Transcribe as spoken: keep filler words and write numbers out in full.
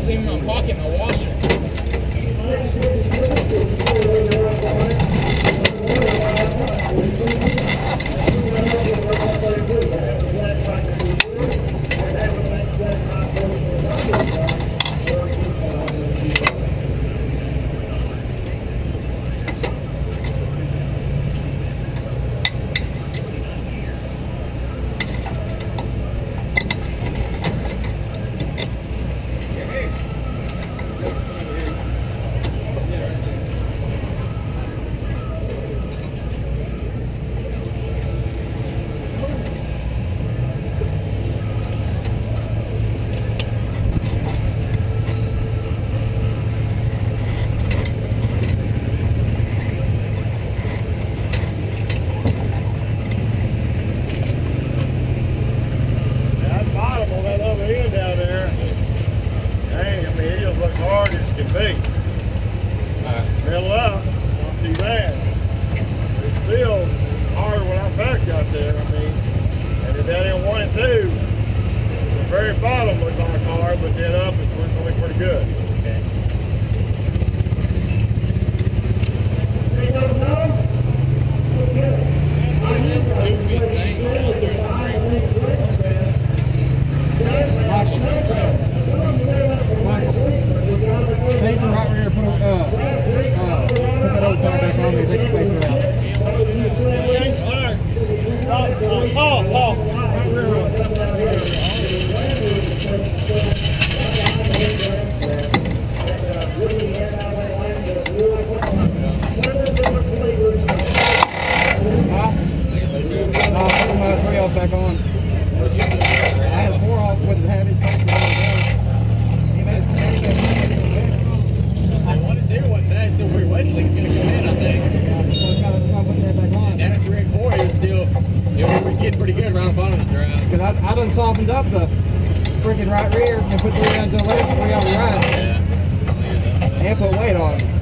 in my pocket, my washer. Fill up, not too bad. It's still hard when I'm back out there, I mean. And if that in one and two, the very bottom looks on the car, but then up it's going to look pretty good. Okay. Take them right here, put, a, uh, uh, put that old tire back on there, take the spacer out. Paul, Paul. I'll put my three off back on. I had four off with the heavy spacer on. I want to do one day, so we're Wesley's going to go in, I think. And after ring four, it was still, it was getting pretty good around the bottom of the drive. Because I, I done softened up the freaking right rear and put three on to the left, three on the right. Yeah. And put weight on it.